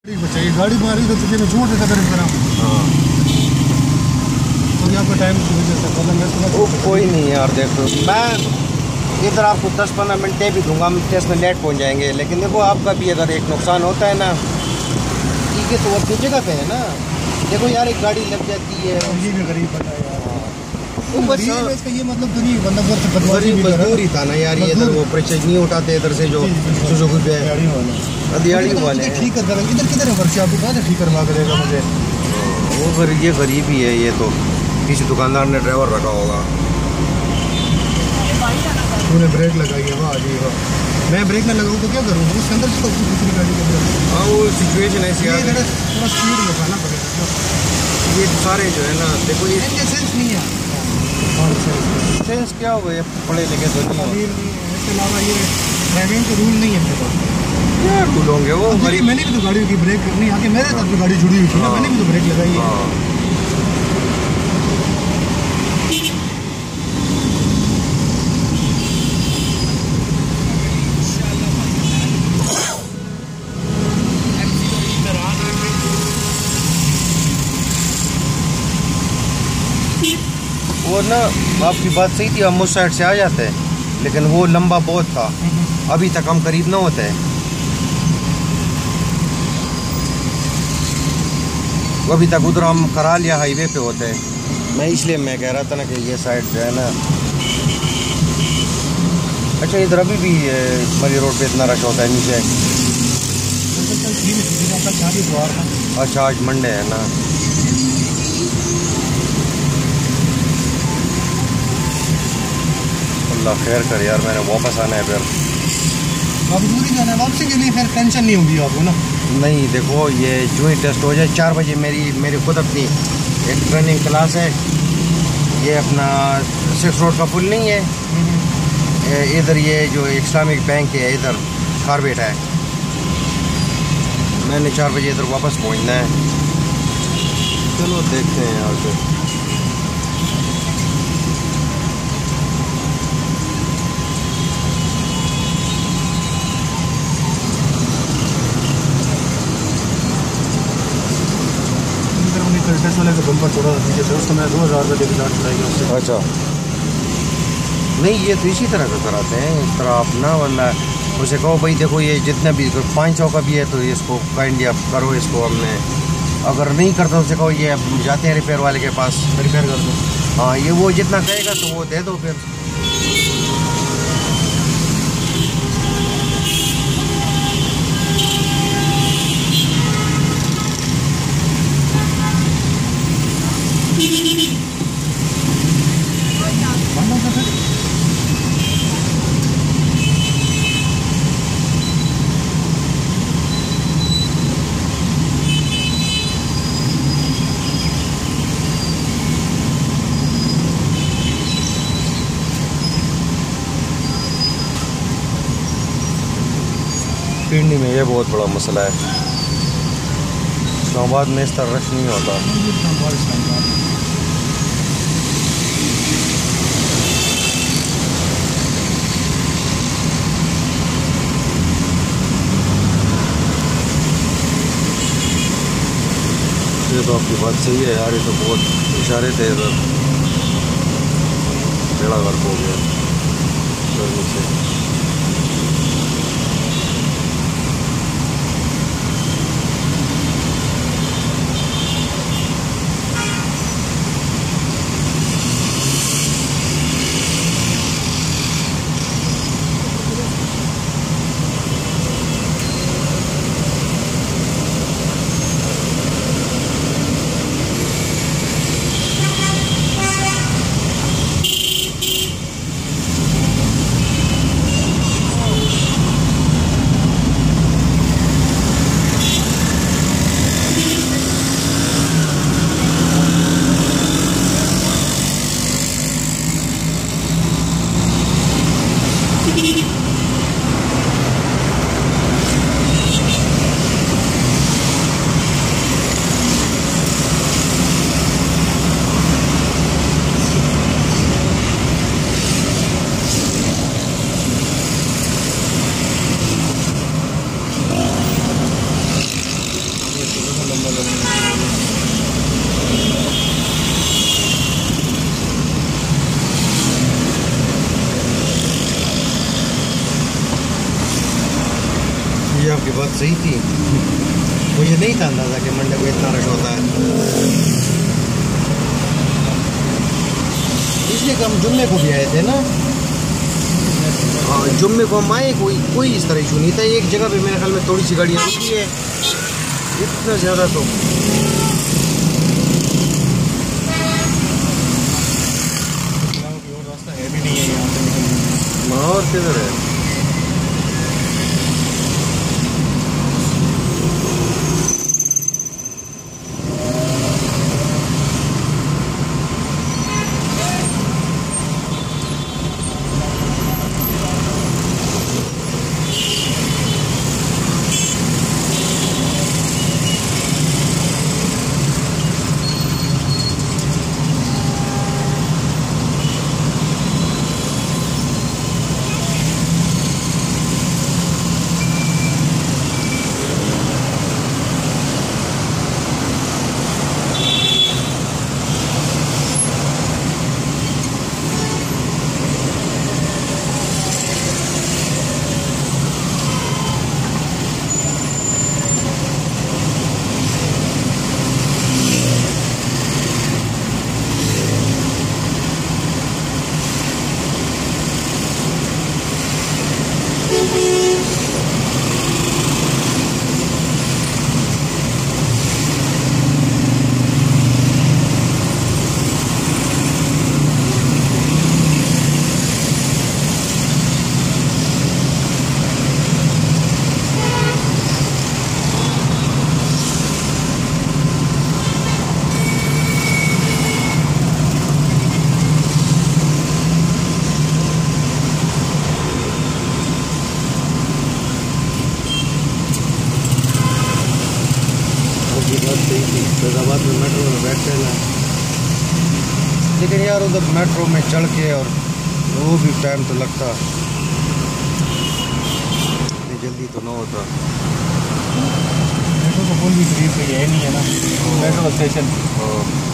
बचाइए, गाड़ी मारी तो तुझे मैं झूठ देता कर इस तरह। हाँ तो आपका टाइम की वजह से वो कोई नहीं यार, देखो मैं इधर आपको 10-15 मिनट दे भी दूंगा, हम टेस्ट में लेट पहुंच जाएंगे, लेकिन देखो आपका भी अगर एक नुकसान होता है ना, ठीक है, तो वो अपनी जगह पे है ना। देखो यार एक गाड़ी लग जाती है, ये भी गरीब बता यार। वो बस इसका ये मतलब तो नहीं, बंदा मजदूर ही था ना यार, ये इधर वो प्रेशर नहीं उठाते इधर से जो सुजुकी पे दिहाड़ी वाले ठीक कर इधर किधर है वर्कशॉप, आपको कहाँ से ठीक करवा करेगा मुझे? वो ये गरीब ही है, ये तो किसी दुकानदार ने ड्राइवर रखा होगा। तूने ब्रेक लगाई है, वाह जी वाह। मैं ब्रेक ना लगाऊँ तो क्या करूँ? उसके अंदर से दूसरी गाड़ी के अंदर। हाँ वो सिचुएशन ऐसी है, थोड़ा स्पीड में खाना पड़ेगा। ये सारे जो है ना, देखो ये सेंस नहीं है। सेंस क्या हो गया, पढ़े लिखे तो नहीं हो। इसके अलावा ये ड्राइविंग के रूल नहीं है मेरे पास। क्या रूल होंगे वो? मैंने भी तो गाड़ी की ब्रेक करनी आके मेरे साथ भी गाड़ी जुड़ी हुई थी ना, मैंने भी तो ब्रेक लगाई है। वो ना आपकी बात सही थी, हम उस साइड से आ जाते हैं, लेकिन वो लंबा बहुत था, अभी तक हम करीब ना होते हैं। अभी तक उधर हम कराल या हाईवे पे होते हैं। मैं इसलिए मैं कह रहा था ना कि ये साइड जो है ना, अच्छा इधर अभी भी मरी रोड पे इतना रश होता है नीचे? अच्छा आज मंडे है ना। अल्लाह खैर कर यार, मैंने वापस आना है फिर। दूरी जाना है, वापसी के लिए फिर टेंशन नहीं होगी आपको ना? नहीं देखो, ये जो ही टेस्ट हो जाए 4 बजे मेरी खुद अपनी एक ट्रेनिंग क्लास है। ये अपना 6 रोड का पुल नहीं है, इधर ये जो इस्लामिक बैंक है इधर कारबेट है, मैंने 4 बजे इधर वापस पहुंचना है। चलो देखते हैं यार फिर। टेस्ट वाले का बम्पर छोड़ा था नीचे से, उसको मैं 2000 रुपये देकर जाँच कराई उससे। अच्छा नहीं, ये तो इसी तरह का कराते हैं, इस तरह आप ना, वरना उसे कहो भाई देखो ये जितना भी 500 का भी है तो इसको काइंडली आप करो इसको। हमने अगर नहीं करता उसे कहो ये अब जाते हैं रिपेयर वाले के पास, रिपेयर कर दो। हाँ ये वो जितना कहेगा तो वो दे दो फिर। पिंडी में ये बहुत बड़ा मसला है, इस्लामाबाद में इस तरह रश नहीं होता। ये तो आपकी बात सही है यार, ये तो बहुत इशारे थे इधर, बेड़ा गर्क हो गया गर्मी से। सही थी, मुझे नहीं था अंदाज़ा कि मंडे को इतना रश होता है। इसलिए कि हम जुम्मे को भी आए थे ना। हाँ, जुम्मे को हम आए, कोई इस तरह इशू नहीं था। एक जगह पे मेरे ख्याल में थोड़ी सी गाड़ियाँ रुकी है, इतना ज़्यादा तो रास्ता है भी नहीं है यहाँ से निकलने। और किधर है? फैजाबाद में मेट्रो में बैठते हैं, लेकिन यार उधर मेट्रो में चढ़ के और वो भी टाइम तो लगता, इतनी जल्दी तो ना होता। मेट्रो तो कोई भी करीब पे है नहीं है ना, मेट्रो स्टेशन।